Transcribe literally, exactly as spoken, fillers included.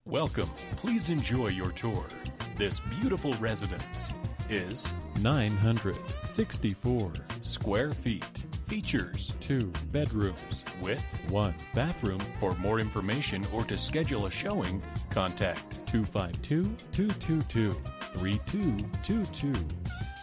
Welcome. Please enjoy your tour. This beautiful residence is nine hundred sixty-four square feet. Features two bedrooms with one bathroom. For more information or to schedule a showing, contact two five two, two two two, three two two two.